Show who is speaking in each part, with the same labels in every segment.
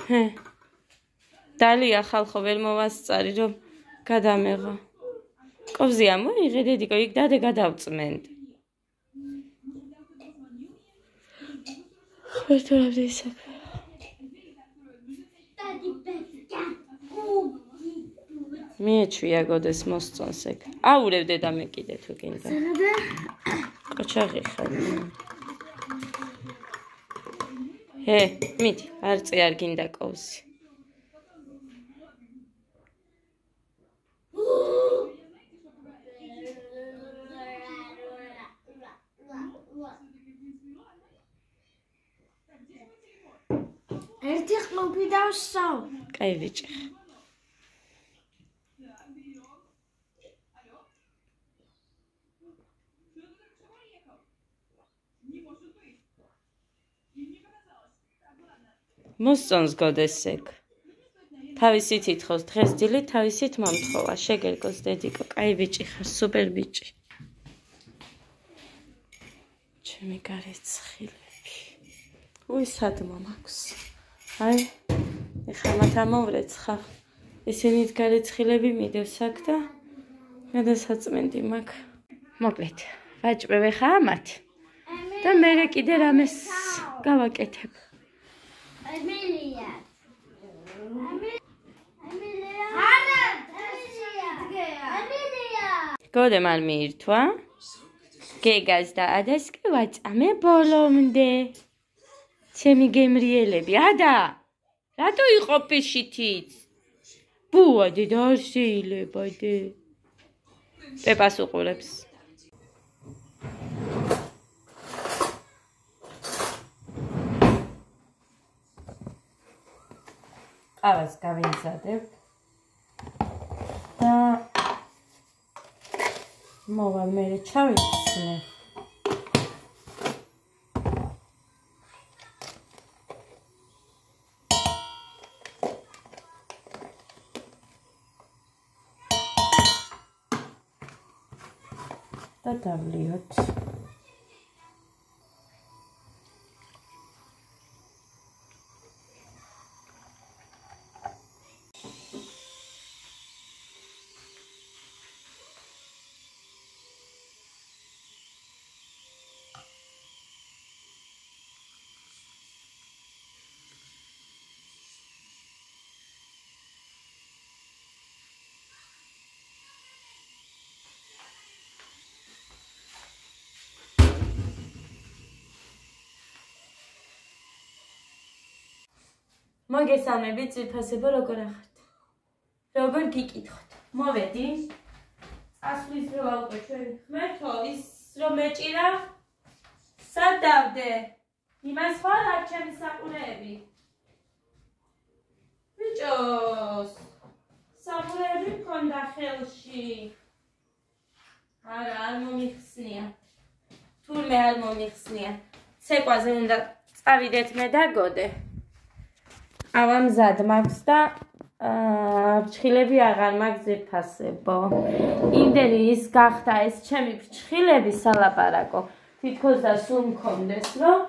Speaker 1: ჰე. დალია ხალხო ვერ მოვასწარი რომ გადამეღო. კოვზია მოიღე დედიკო იქ დადე გადავწმენდ. ხერთურავდი ისაკ. მიეჩვია გოდეს მოსწონს ეგ. აურევდე და მე კიდე თუ გინდა. კოჩაღი ხარ. ჰე, მიდი, არწი არ გინდა კოვზი.
Speaker 2: ერთი ყლუპი დავსავ.
Speaker 1: კაი ბიჭი. მოსწონს გოდეს ეგ. თავისით ითხოვს დღეს დილით თავისით მომთხოვა. შეგერგოს დედიკო, კაი ბიჭი ხარ, სუპერ ბიჭი. ჩემი გარეცხილები. უი სადმო მაქვს. აი, ეხლა მათ ამოვრეცხავ. ისინით გარეცხილები მიდევს აქ და გადასაწმენდი მაქვს. მოკლედ, ვაჭრევ ხა ამათ. და მე კიდე რამეს გავაკეთებ.
Speaker 2: Emilia.
Speaker 1: გოდე მან მიირთვა. გეგას და ადას კი ვაწამე ბოლომდე. ჩემი გემრიელები, ადა. რატო იყო ფიშითიც? ბუა დედა არ შეიძლება დე. პეპას უყურებს. ყავას გავინზადებთ და მოვალ მე ჩავიცნე. და დავლიოთ. მოგესალმებით, ძვირფასებო, როგორ ახართ? როგორ გიკითხოთ? მოვედი. წასვლის დროა უკვე ჩვენი ღმერთო, ის რომ მეჭირა, სად დავდე? იმას ხარ არ ჩემი საყურეები? ბიჭოს, საყურეები მქონდა ხელში. არა, არ მომიხსნია. თურმე არ მომიხსნია. ცეკვაზე უნდა წავიდეთ მე და გოდე. ავა მზად მაქვს და ფრჩხილები აღარ მაქვს ძვირფასებო. იმდენი ის გახდა ეს ჩემი ფრჩხილები სალაპარაკო. თითქოს და სულ მქონდეს, რომ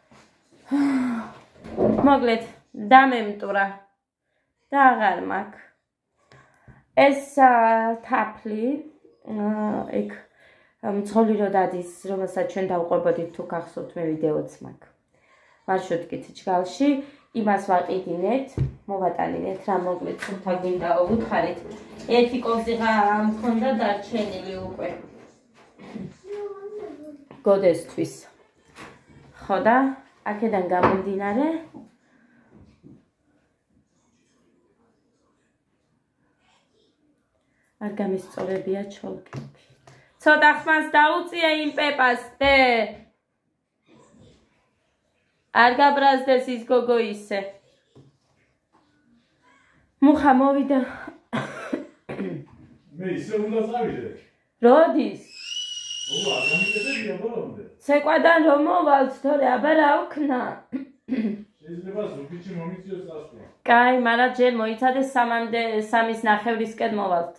Speaker 1: მოგლეთ დამემტვრა და აღარ მაქვს. ეს თაფლი ეგ მძღოლი რო დადის, რომელსაც ჩვენ დავყვებოდით თუ გახსოვთ მე ვიდეოც მაქვს. მარშრუტკით ჯგალში იმას ვაყიდინეთ, მოვატანინეთ რა მოგლეთ, თუმცა გვინდაო ვუთხარით. ერთი კოვზიღა მქონდა დარჩენილი უკვე. გოდესთვის. ხო და აქედან გამომდინარე არ გამისწორებია ჩოლკები. ცოტა ხმას დაუწია იმ პეპას დე. არ გაბრაზდეს ის გოგო ისე. მუხა მოვიდა.
Speaker 3: მე ისე უნდა წავიდე.
Speaker 1: როდის?
Speaker 3: ო, არ გამიგედებია ბოლომდე.
Speaker 1: ცეკვადან რომ მოვალთ, თორე აბა რა ვქნა?
Speaker 3: შეიძლება ზუგდიდში მომიწიოს წასვლა.
Speaker 1: კაი, მაგრამ ჯერ მოიცადე 3-ის ნახევრისკენ მოვალთ.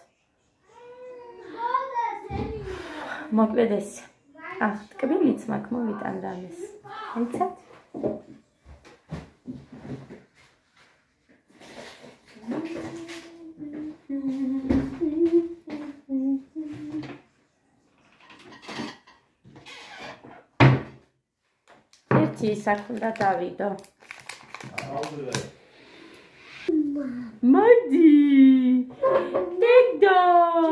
Speaker 1: მოკლედ ეს. ტკბილიც მაქვს მოვიტან რამეს. აიცად? მითი ისაქუნდა დავიდო. მოდი. დედო.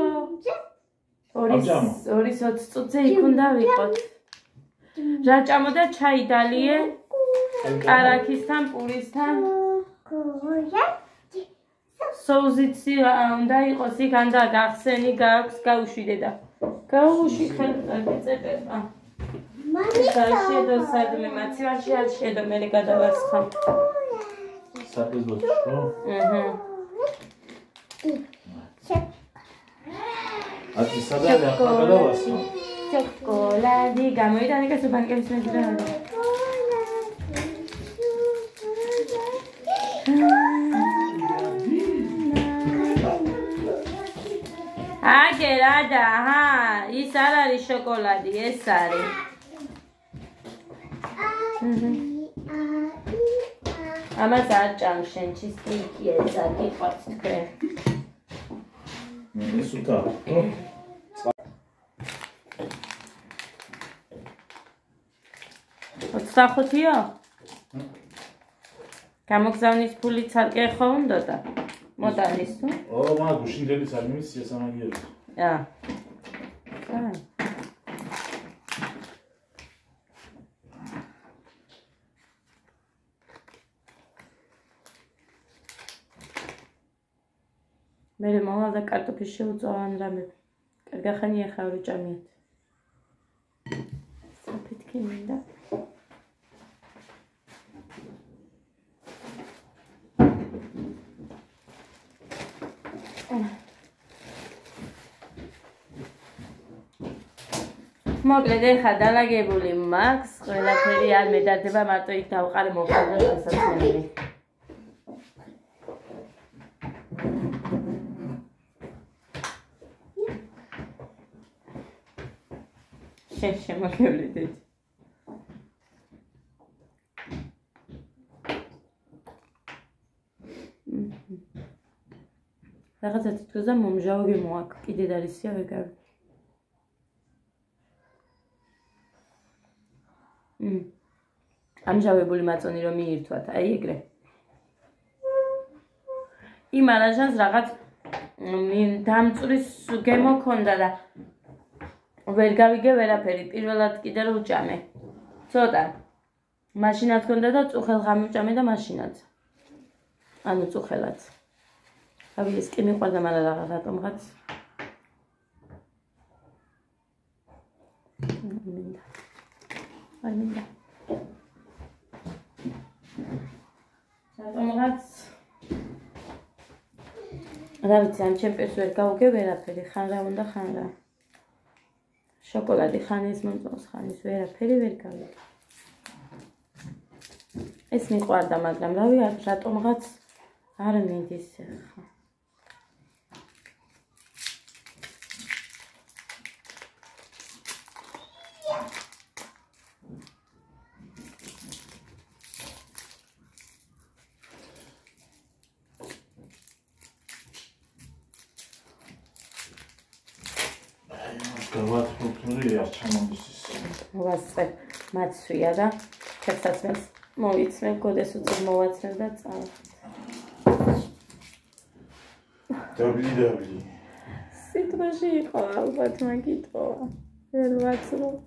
Speaker 1: 2:20 წუთზე იქ უნდა ვიყოთ. რა ჭამოდა ჩაი დალიე? კარაქისთან, პურისთან. სოუსიცი უნდა იყოს იქ ანდა გახსენი გაქვს გაუშვიდე. გაუშვი ხელზე წერება. შეედო სადმე მაცივაში არ შეედო მე გადავარცხა.
Speaker 3: საფეზბოთში ხო? ათი სადაა ახლა გადავასხა.
Speaker 1: შოკოლადი გამოიტანე კაცო ბანკების მეძრაობა. აგე რადა, ჰა, ის არ არის შოკოლადი, ეს არის. ამას არ ჭამ შენ ჩიზკეიკი ესა გიყვარს თქვენ.
Speaker 3: ეს უთა, ხო?
Speaker 1: ოცდახუთიო? გამოგზავნის ფული ცალკე ხო უნდოდა? მოტანის თუ?
Speaker 3: მაგ გუშინდელი წარმოის სიასამაგიერო.
Speaker 1: აი. მე მოვალ და კარტოფილს შეუწოვან რამე. კარგახანია ხავრი ჭამიათ. საფეთქი მინდა. მოკლედ ეხა დალაგებული მაქვს, ყველაფერი არ მედარდება, მარტო იქ დავყარე მოხალდა დასაცმელი. შემოგევლიდეთ. რაღაცა თვითონ და მომჟავე მოაქვს, კიდე დარისია ვეგარი. ამჟავებული მაწონი რომ მიირთვათ, აი ეგრე. იმ არაჟანს რაღაც დამწურის გემოქონდა და ვერ გავიგე ვერაფერი, პირველად კიდე რომ ვჭამე. ცოტა. მაშინაც ქონდა და წუხელ გამივჭამე და მაშინაც. ანუ წუხელაც. ავი ეს კი მიყვარდა, მაგრამ რაღაც რატომღაც. არ მინდა. რატომღაც რა ვიცი, ამ ჩემპიონს ვერ გავუგე ვერაფერი, ხან რა უნდა, ხან რა. შოკოლადი ხან ის მომწონს, ხან ის ვერაფერი ვერ გავიგე. ეს მიყვარდა, მაგრამ რავი, რატომღაც არ მიდის ხა. ვასწრე მაცვია და ქერცაცმელს მოვიცმევ, გოდეს უწევ მოვაცმევ და წავ.
Speaker 3: დაბლი.
Speaker 1: სიტყვაში იყო ალბათ მაგიტყვა. ვერ ვაცრობ.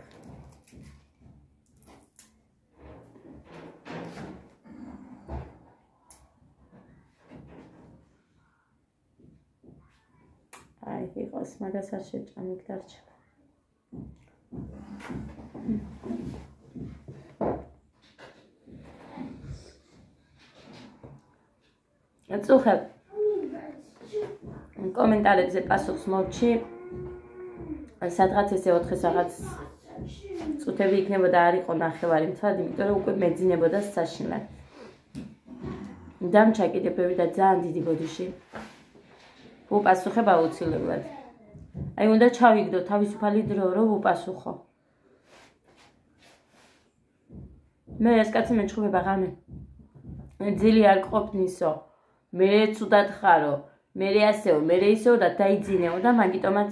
Speaker 1: აი, იყოს, მაგას არ შეჭამი, დარჩება. წუხებ კომენტარებზე პასუხს მოვჩი, სადღაც ესე 4 რაღაც წუთები იქნებოდა, არ იყო ნახევარი მთლად, იმიტომ რომ უკვე მეძინებოდა საშინლად. დამჩა კიდებები და ძალიან დიდი ბოდიში. ვუპასუხებ აუცილებლად. აი, უნდა ჩავიგდო თავისუფალი დრო, რომ ვუპასუხო. მე ეს კაცი მეჩხუბება ღამე. ძილი არ ყოფნისო. მე ცუდად ხარო. მე ასეო, მე ისეო და დაიძინეო და მაგიტომაც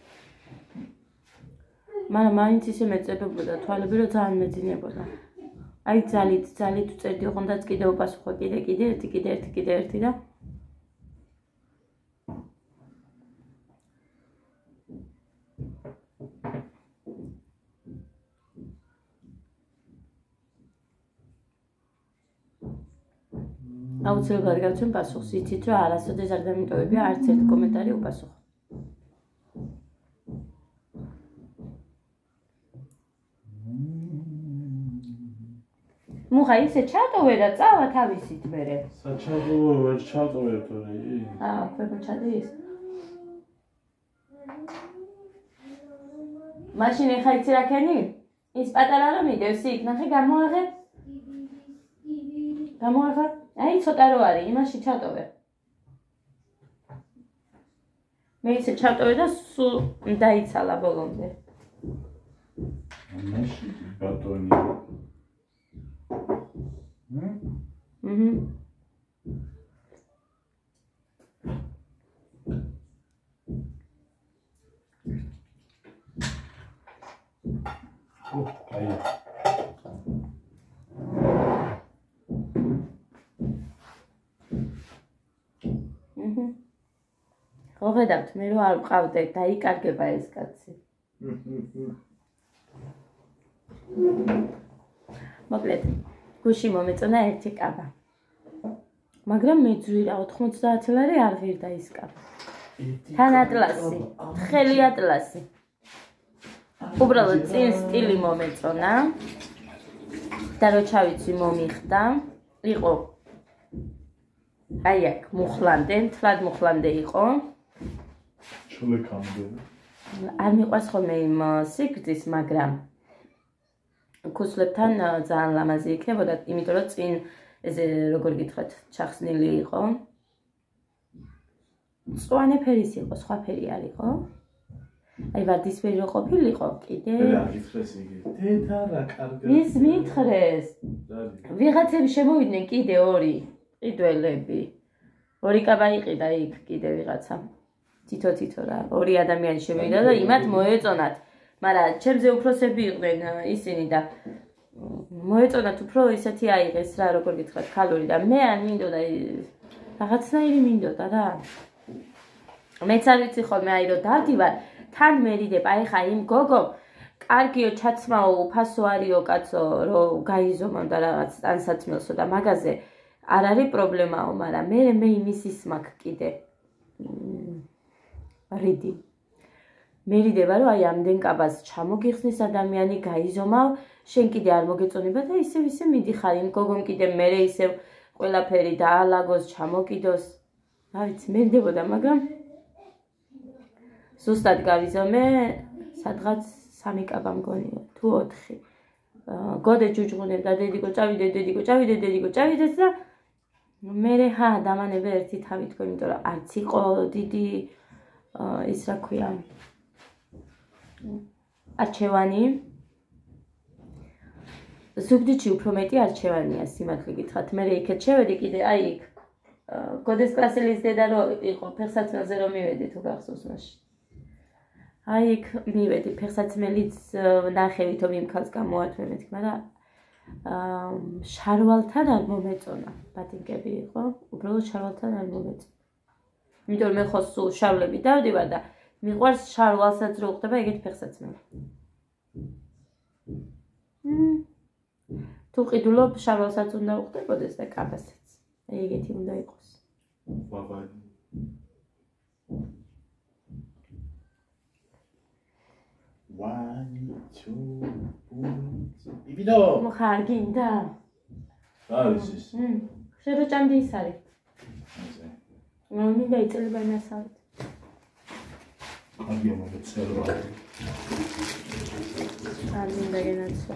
Speaker 1: მაგრამ მაინც ისე მეწებებოდა თვალები, რომ ძალიან მეძინებოდა. აი ძალით უწერდი ოღონდაც კიდე უპასუხო კიდე ერთი და აუცილებლად გავცემ პასუხს, იცით რომ არასოდეს არ დამიტოვებია არც ერთ კომენტარი უპასუხო. მუხა ისე ჩატოვე და წავა თავისით მერე.
Speaker 3: საჩადო ვერ ჩატოვე თორე.
Speaker 1: ქვემო ჩადის. მაშინ ეხა იცი რა ქენი? ის პატარა რომ მიდევს იქ, ნახე გამოაღე. აი ცოტა რო არის, იმაში ჩატოვე. მე ისე ჩატოვე და სულ დაიცალა ბოლომდე.
Speaker 3: მაშინ ბატონი. აი. ხო ხედავთ, მე რო არ ვყავდე, დაიკარგება ეს კაცი. მოკლედ, გუში მომეწონა ერთი კაბა. მაგრამ მეძვი რა 90 ლარი არ ღირდა ის კაბა. თან ატლასი, თხელი ატლასი. უბრალოდ წინ სტილი მომეწონა. და რო ჩავიცი მომიხდა, იყო აი აქ მუხლანდე, თლად მუხლანდე იყო. ჩულეკამდე. არ მიყვარს ხოლმე იმ სიგრძის, მაგრამ ქუსლებთან ძალიან ლამაზი იქნებოდა, იმიტომ რომ წინ ესე როგორ გითხრათ, ჩახსნილი იყო. მწვანე ფერის იყო, სხვა ფერი არ იყო. აი ვარდისფერი რო ყოფილიყო, კიდე. რა გითხრეს იგი? დედა რა კარგად. ის მითხრეს. ვიღაცები შემოვიდნენ კიდე ორი ყიდველები. ორი კაბა იყიდა იქ კიდე ვიღაცა. თითო რა, ორი ადამიანი შემოვიდა და იმათ მოეწონათ. მაგრამ ჩემზე უფროსები იყვნენ ისინი და მოეწონათ უფრო ისეთი აიღეს რა, როგორ გითხრათ, ქალური და მე არ მინდოდა რაღაცნაირი მინდოდა რა. მეც არ ვიცი ხოლმე აი რომ დავდივარ, თან მერიდებ, აი ხა იმ გოგო კარგიო ჩაცმაო, უფასო არისო კაცო, რომ გაიზომავ და რაღაც ანსაცმელსო და მაგაზე არ არის პრობლემაო, მაგრამ მე იმის ის მაქვს კიდე. რიდი. მერიდება რომ აი ამდენ კაბას ჩამოგიხსნის ადამიანი, გაიზომავ, შენ კიდე არ მოგეწონება და ისე მიდიხარ იმ გოგომ კიდე მერე ისევ ყველაფერი დაალაგოს, ჩამოკიდოს. რა ვიცი, მერიდებოდა, მაგრამ ზუსტად გავიზომე, სადღაც 3 კაბა მგონია, თუ 4. გოდე ჯუჯღუნებდა, დედიკო წავიდეთ და მერე დამანებე ერთი თავი თქო, იმიტომ რომ არც იყო დიდი ის რა ქვია არჩევანი. ზუგდიდში უფრო მეტი არჩევანია, სიმართლე გითხრათ. მე იქეთ შევედი კიდე, აი იქ გოდეს კლასელის დედა რო იყო, ფეხსაცმელზე რომ მივედი თუ გახსოვს მაშინ. აი იქ მივედი, ფეხსაცმელიც ნახევი თომ იმ ქალს გამოართვე მეთქი, მაგრამ შარვალთან არ მომეწონა. ბატინკები იყო, უბრალოდ შარვალთან არ მომეწონა. იმიტომ მე ხო სულ შავლები დავდივარ და მიყვარს შარვალსაც რო ხდება ეგეთ ფეხსაცმელი. თუ ყიდულობ შარვალსაც უნდა უხდებოდეს და კაბასაც. ეგეთი უნდა იყოს. იბიდო. მოხარ გინდა? არის ის. შენ რო ჭამდი ის არის. მინდა იწელება იმასავით. არ გემოგეცელვა. არ მინდა გენაცვა.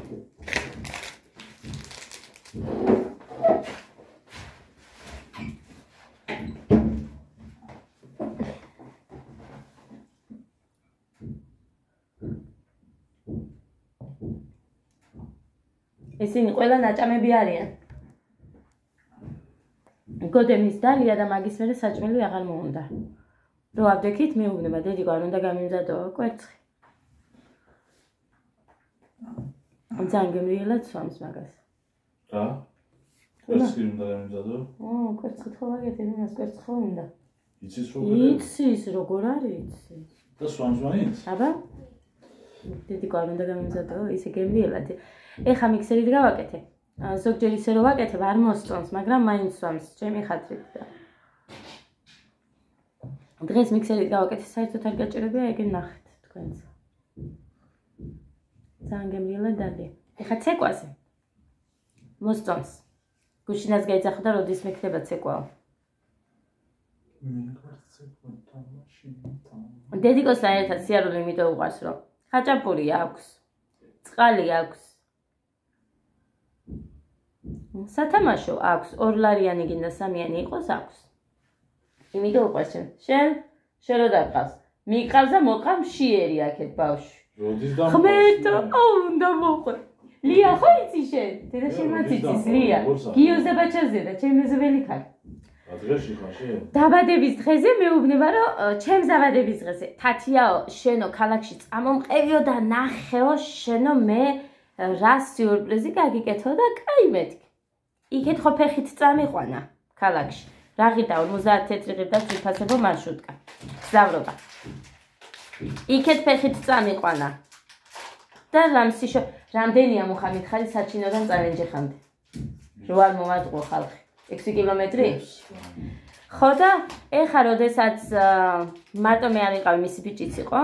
Speaker 3: ისინი ყველა ნაჭამები არიან. გოდემის დალია და მაგის მერე საჭმელი აღარ მოუნდა. რო აბდექით მეუბნება, დედიკო არ უნდა გამიმზადოო კვერცხი. ძალიან გემრიელად სვამს მაგას.
Speaker 4: რა? კვერცხი უნდა გამიზადო?
Speaker 3: კვერცხი ხო ვაგეთე, იმას კვერცხი ხო უნდა.
Speaker 4: იცის როგორ?
Speaker 3: იცის, როგორ არის იცის.
Speaker 4: და სვამს მაინც?
Speaker 3: აბა. დედიკო არ უნდა გამიზადო, ისე გემრიელად. ეხა მიქსერით გავაკეთე. ზოგჯერ ისე რომ ვაკეთებ არ მოსწონს, მაგრამ მაინც სვამს, ჩემი ხათრით და. დღეს მიქსერით გავაკეთე, საერთოდ არ გაჭირებია, ეგ ნახეთ თქვენც. ძალიან გემრიელად დადე. ეხა ცეკვაზე. მოსწონს. გუშინას გაიძახა და როდის მექნება ცეკვაო. დედიკოსთან ერთად სიარული იმიტომ უყვარს, რომ ხაჭაპური აქვს, წყალი აქვს. სათამაშო აქვს, 2 ლარიანი გინდა 3-იანი იყოს აქვს. იმიტომ უყვარს შენ რო დაგყავს. მიყავს და მოყავ მშიერი აქეთ ბავშვი.
Speaker 4: როდის დამყავს?
Speaker 3: ხმეტო, უნდა მოყვე. ლია ხო იცი შენ? დედა შემაც იცის ლია. გიოს და ბაჩაზე და ჩემ მეზობელი ხარ.
Speaker 4: დღეში ხარ შენ?
Speaker 3: დაბადების დღეზე მეუბნება რომ ჩემს დაბადების დღეზე თათიაო შენო ქალაქში წამომყევიო და ნახეო შენო მე რა სიურპრიზი გაგიკეთო და კაი მეთქი. იქეთ ხო ფეხით წამიყვანა ქალაქში. რაღიდა 50 თეთრი ღირდა ციფასებო მარშრუტკა. გზავრობა. იქეთ ფეხით წამიყვანა. და რამსიშო რამდენია მუხამით ხარი საჩინოდან წალენჯიხამდე. რო არ მომატყო ხალხი. 6 კილომეტრი? ხო და ეხა როდესაც მარტო მე არ ვიყავი მისი ბიჭიც იყო.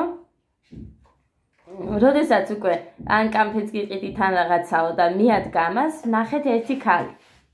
Speaker 3: როდესაც უკვე ან კამფეთს გიყიდით ან რაღაცაო და მიადგამას ნახეთ ერთი ქალი.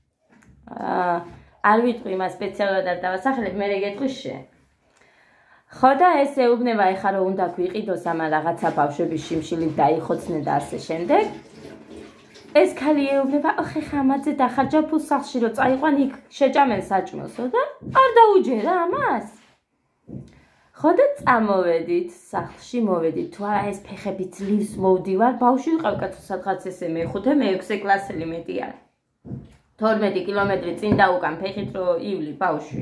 Speaker 3: არ ვიტყვი მას სპეციალურად არ დავასახელებ, მე რეგეთყვი შენ. ხო და ეს ეუბნება ეხა რომ უნდა გვიყიდოს ამა რაღაცა ბავშვების შიმშილით დაიხოცნენ და ასე შემდეგ. ეს ქალი ეუბნება, ახ ეხა ამაზე დახარჯა ფულს სახლში რომ წაიყვან იქ შეჭამენ საჭმელსო და არ დაუჯერა ამას. ხო და წამოვედით სახლში მოვედით თუ არა ეს ფეხები ძლივს მოვდივარ ბავშვი ვიყავ კაცო სადღაც ესე მე-5 მე-6 კლასელი მეტი არ 12 კილომეტრი წინ დაუკან ფეხით რო ივლი ბავშვი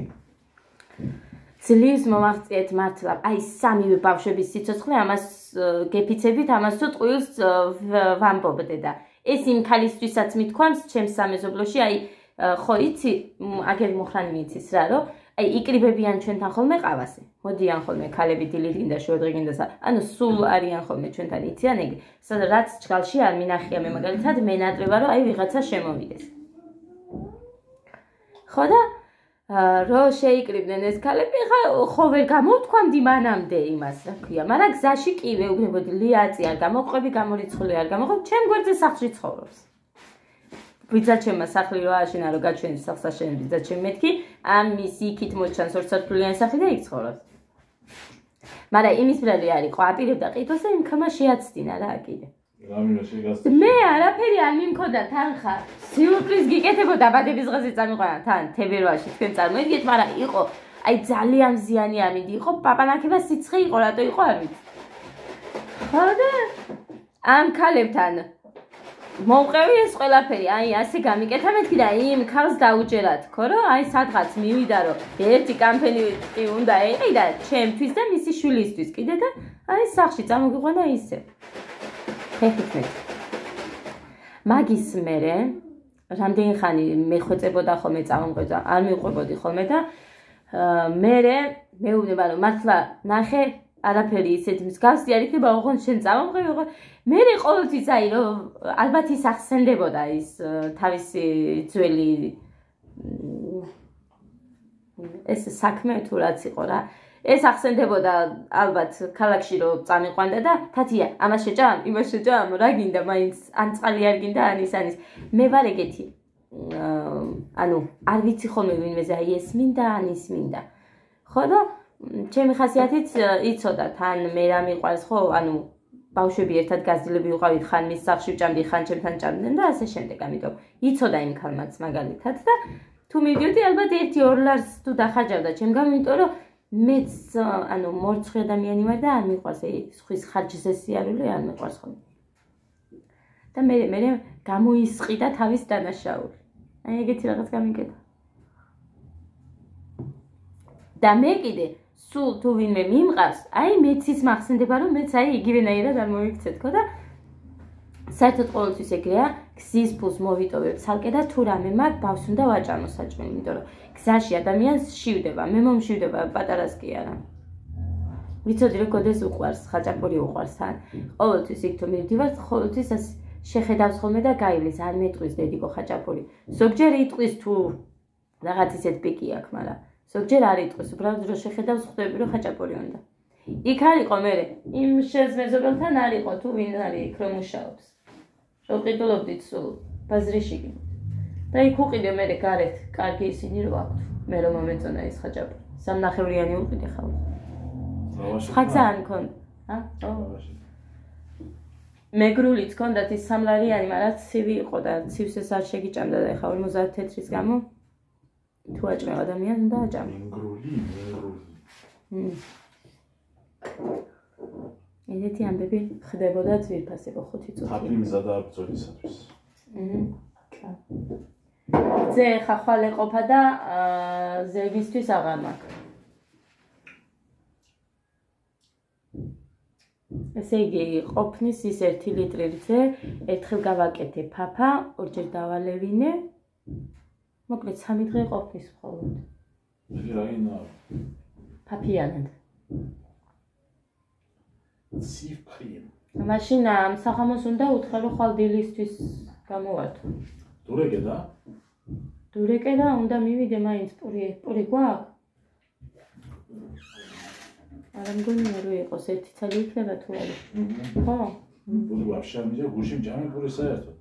Speaker 3: ძლივს მომაღწიეთ მართლა აი სამივე ბავშვების სიცოცხლე ამას გეფიცებით ამას თუ ტყუილს ვამბობდე და ეს იმ ქალისთვისაც მithქვამს ჩემს სამეზობლოში აი ხო იცი აგერი მოხრანი მიცის რა რომ აი იკრიბებიან ჩვენთან ხოლმე ყავასე. მოდიან ხოლმე ქალები დილით და შორდღიგინდა ანუ სულ არიან ხოლმე ჩვენთან იციან ეგ. სადაც რაც ჩქალში არ მინახია მე მაგალითად მენატრება რომ აი ვიღაცა შემოვიდეს. ხო და რო შეიკრიბდნენ ეს ქალები ხა ხო ვერ გამოვთქვამდი მანამდე იმას რა ქვია. მაგრამ გზაში კი ვეუბნებოდი ლიაწი არ გამოყვები გამორიცხული არ გამოყვებ ჩემ გვერდზე სახლში ცხოვრობს. ვიძაჩემმა სახლი რო აშენა რომ გაჩვენის სახლს აშენებს ვიძაჩემ მეთქი ამის იქით მოჩანს 2 სართულიანი სახლი და იქ ცხოვრობს. მაგრამ იმის ბრალი არ იყო აპირებდა ყიდოს და იმ ქამა შეაცდინა რა კიდე.
Speaker 4: რამინა შეგასწრა.
Speaker 3: მე არაფერი არ მიმქონდა თან ხარ. სიურპრიზ გიკეთებოდა დაბადების დღეზე წამიყვანა თან თებერვალში თქვენ წარმოიდგინეთ მაგრამ იყო აი ძალიან მზიანი ამინდი იყო პაპანაკება სიცხე იყო რატო იყო არ ვიცი. ხო და ამ ქალებთან მომყევი ეს ყველაფერი, აი ასე გამიკეთა მეთქი და იმ ქალს დაუჯერათ, ხო რომ აი სადღაც მივიდა რომ ერთი კამფენი უნდა ეყიდა ჩემთვის და მისი შვილისთვის კიდე და აი სახლში წამოგიყვანა ისე. ხეხით. მაგის მერე რამდენი ხანი მეხვეწებოდა ხოლმე წამომყვება, არ მიყვებოდი ხოლმე და მერე მეუბნება რომ მართლა ნახე არაფერი ისეთი მსგავსი არ იქნება ოღონდ შენ წამომყვები ოღონდ მე ყოველთვის აი რომ ალბათ ის ახსენდებოდა ის თავისი ძველი ეს საქმე თუ რაც იყო რა ეს ახსენდებოდა ალბათ ქალაქში რომ წამიყვანდა და თათია ამას შეჭამ იმას შეჭამ რა გინდა მაინც ან წყალი არ გინდა ან ის ანის მე ვარ ეგეთი ანუ არ ვიცი ხოლმე ვინმეზე აი ეს მინდა ან ის მინდა ხო და ჩემი ხასიათიც იცოდა თან მე რა მიყვარს ხო ანუ ბავშვები ერთად გაზრდილები ვიყავით ხან მის სახლში ვჭამდი ხან ჩემთან ჭამდნენ და ასე შემდეგ ამიტომ იცოდა იმ ქალმაც მაგალითად და თუ მივიდიოდი ალბათ 1-2 ლარს თუ დახარჯავდა ჩემგან იმიტომ რომ მეც ანუ მორცხვი ადამიანი ვარ და არ მიყვარს ხვის ხარჯზე სიარული არ მიყვარს ხოლმე და მე გამოისყიდა თავის დანაშაული აი ეგეთი რაღაც გამიკეთა და მე კიდე სულ თუ ვინმე მიმყავს, აი მეც ის მახსენდება რომ მეც აი იგივენაირად არ მოიქცეთ ხო და საერთოდ ყოველთვის ეგრეა, გზის ფულს მოვიტოვებ ცალკე და თუ რამე მაქვს, ბავს უნდა ვაჭამო საჭმელი, იმიტომ რომ გზაში ადამიანს შივდება, მე მომშივდება პატარას კი არა. ვიცოდი რომ გოდეს უყვარს, ხაჭაპური უყვარს თან. ყოველთვის იქ თუ მივდივარ, ყოველთვის შეხედავს ხოლმე და გაივლის, არ მეტყვის დედიკო ხაჭაპური. ზოგჯერ იტყვის თუ რაღაც ისეთ პიკი აქვს, მაგრამ ზოგჯერ არ იტყვის, უბრალოდ რომ შეხედავს ხვდები რომ ხაჭაპური უნდა. იქ არ იყო მე იმ შენს მეზობელთან არ იყო თუ ვინ არის იქ რომ მუშაობს. რომ ყიდულობდით სულ ბაზრიში კი. და იქ უყიდე მე გარეთ, კარგი ისინი რო აქვთ. მე რომ მომეწონა ეს ხაჭაპური. სამნახევრიანი უყიდე ხალხი. ხაცა არ მქონდა. მეგრულიც ჰქონდათ ის სამლარიანი, მაგრამ ცივი იყო და ცივს ეს არ შეგიჭამდა და ეხა 50 თეთრის გამო თუ აჭმევ ადამიანს უნდა აჭამო.
Speaker 4: მეგრული.
Speaker 3: ესეთი ამბები ხდებოდა ძვირფასებო 5 წუთი.
Speaker 4: აფრი მზადა არ ბრძოლისათვის.
Speaker 3: ზე ხა ხვალ ეყოფა და ზევისთვის აღარ მაქვს. ესე იგი, ყოფნის ის 1 ლიტრი რძე, ერთხელ გავაკეთე ფაფა, ორჯერ დავალევინე. მოკლედ 3 დღე ყოფნის მხოლოდ.
Speaker 4: იგი რაინა?
Speaker 3: ფაფიანად.
Speaker 4: ციფრინ.
Speaker 3: მაშინ ამ საღამოს უნდა უთხრა რომ ხვალ დილისთვის გამოვართო.
Speaker 4: დურეკე და?
Speaker 3: დურეკე და უნდა მივიდე მაინც პური გვაქვს? არა მგონია რომ იყოს ერთი ცალი იქნება თუ არა. ხო?
Speaker 4: პური ვაფშე არ მიდე გუში მჯამე პური საერთოდ.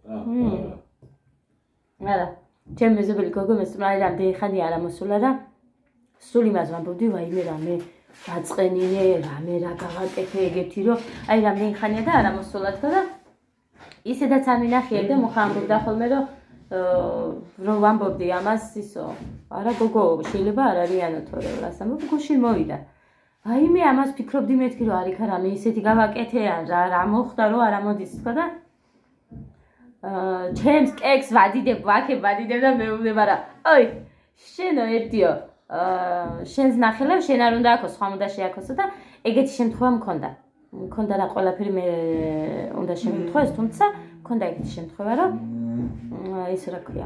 Speaker 3: არა. ჩემ მეზობელი გოგო მესმარი რამდენი ხანი არ ამოსულა და სულ იმას ვამბობდი ვაიმე რამე გაწყენინე, რამე რა გავაკეთე ეგეთი რომ აი რამდენი ხანია და არ ამოსულა თქო და ისედაც არ მინახიებ და მოხამრობდა ხოლმე რომ ვამბობდი ამას ისო. არა გოგო შეიძლება არ არიანო თორე რას ამბობ გუში მოვიდა. აიმე ამას ფიქრობდი მეთქი რომ არიქა რამე ისეთი გავაკეთე ან რა მოხდა რომ არ ამოდის თქო და ჩემს კექს ვადიდებ და მეუბნება რა ой შენო ერთიო შენს ნახელავ შენ არ უნდა აქო სხვა უნდა შეაქოსო და ეგეთი შემთხვევა მქონდა რა ყველაფერი მე უნდა შემთხვევას თუმცა მქონდა ეგეთი შემთხვევა რომ ის რა ქვია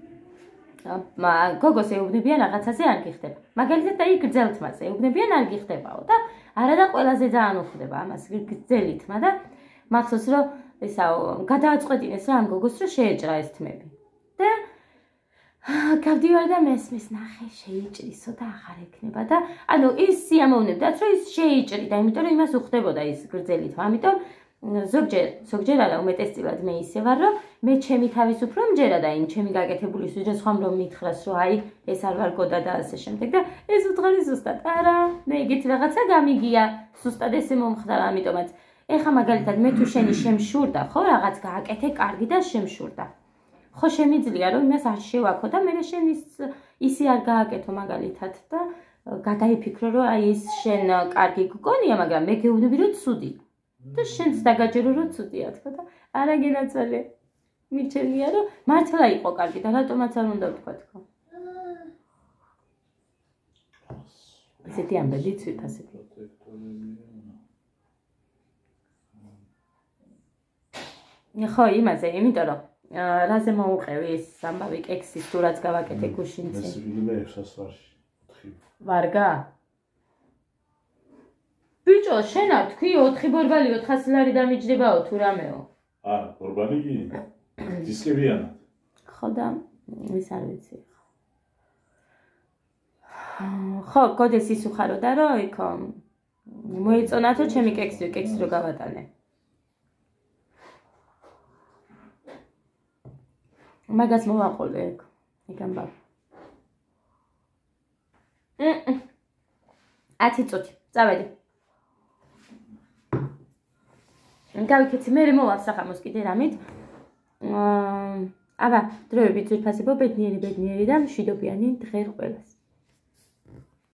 Speaker 3: გოგოს ეუბნებიან რაღაცაზე არ გიხდება მაგალითად აი გრძელთმას ეუბნებიან არ გიხდებაო და არა და ყველაზე ძალიან უხდება ამას გრძელითმა და მახსოვს რომ ესაო გადააწყვეტინეს რა ამ გოგოს რომ შეეჭრა ეს თმები და გავდივარ და მესმის ნახე შეიჭრისო და აღარ ექნება და ანუ ის სიამოვნებდათ რომ ის შეიჭრიდა იმიტომ რომ იმას უხდებოდა ის გრძელითმა ამიტომ ზოგჯერ არა უმეტესწილად მე ისე ვარ რომ მე ჩემი თავისუფრო მჯერა და იმ ჩემი გაკეთებული სუჯა სხვამ რომ მითხრას რომ აი ეს არ ვარ გოდა და ასე შემდეგ და ეს უთხარი ზუსტად არა მე ეგეთი რაღაცა გამიგია ზუსტად ესე მომხდარა ამიტომაც ეხა მაგალითად მე თუ შენი შემშურდა ხო რაღაც გააკეთე კარგი და შემშურდა ხო შემიძლია რომ იმას არ შევაქო და მე შენ ისი არ გააკეთო მაგალითად და გადაიფიქრო რომ აი ეს შენ კარგი გგონია მაგრამ მე გეუბნები რომ ცუდი და შენც დაგაჯერო რომ ცუდია თქო და არა გენაცვალე მიჩენია რომ მართლა იყო კარგი და რატომაც არ უნდა ვთქვა თქო ესეთი ამბები ცვიფასები ხო იმაზე იმიტომ რომ რაზე მოუყევი ეს ამბავი კექსის თუ რაც გავაკეთე გუშინცი
Speaker 4: მე სიგილე 600 ვარში 4
Speaker 3: ვარგა ბიჭო შენა თქვი 4 ბორბალი 400 ლარი დამიჯდებაო თუ რამეო
Speaker 4: არა ბორბალი კი დისკებიანად
Speaker 3: ხო და ის არ ვიცი ხო გოდეს ის უხარო და რომ იქ მოეწონათო ჩემი კექსი რო გავატანე მაგას მოვაყოლე ეგ ამბავ 10 წუთი წავედი გავიქეცი მე მოვალ სახამოს კიდე რამით აბა დროებით ძვირფასებო ბედნიერი და მშვიდობიანი დღე ყველას